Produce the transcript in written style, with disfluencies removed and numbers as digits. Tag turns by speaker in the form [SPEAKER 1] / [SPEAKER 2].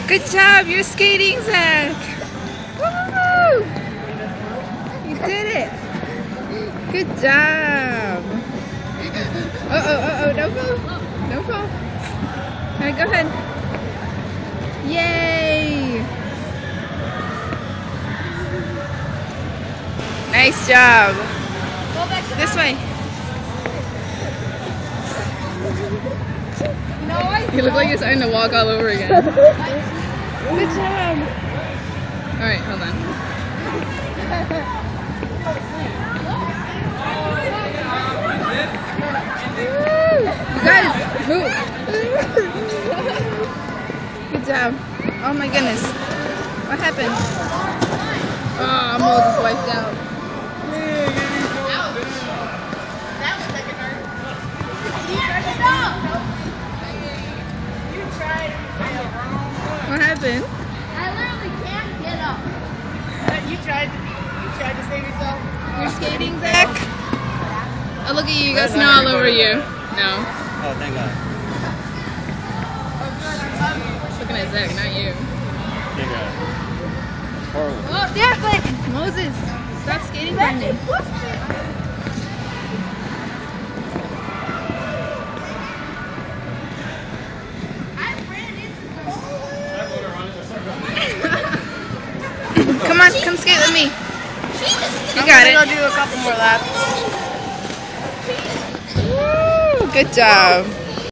[SPEAKER 1] Good job, you're skating, Zach. Woo! You did it. Good job. Don't fall. Don't fall. All right, go ahead. Yay! Nice job. This way. You look like you're starting to walk all over again. Good job. All right, hold on. You guys, move. Good job. Oh my goodness. What happened? Oh, Moses wiped out. What happened?
[SPEAKER 2] I literally can't get up.
[SPEAKER 3] You tried to save yourself?
[SPEAKER 1] You're skating, Zach? Oh, look at you. You got snow all over you. No.
[SPEAKER 4] Oh, thank God.
[SPEAKER 1] Looking at Zach, not you.
[SPEAKER 4] Thank God. Horrible.
[SPEAKER 1] Oh, yeah, but Moses, stop skating for me. Come on, come skate with me. You got it.
[SPEAKER 3] I'll do a couple more laps.
[SPEAKER 1] Woo, good job.